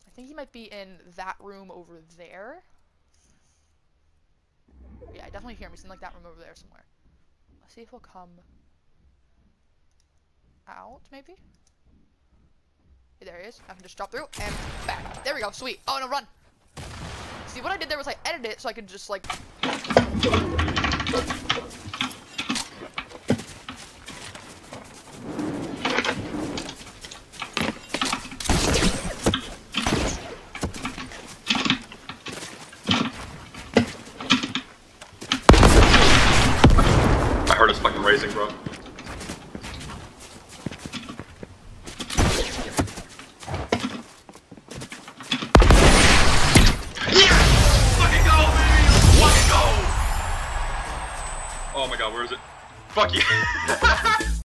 I think he might be in that room over there. Yeah, I definitely hear him. He's in like that room over there somewhere. Let's see if he'll come out, maybe? Hey, there he is. I can just drop through and back. There we go. Sweet. Oh, no, run. See, what I did there was I edited it so I could just, like... I heard us fucking raising, bro. Oh my god, where is it? Fuck you!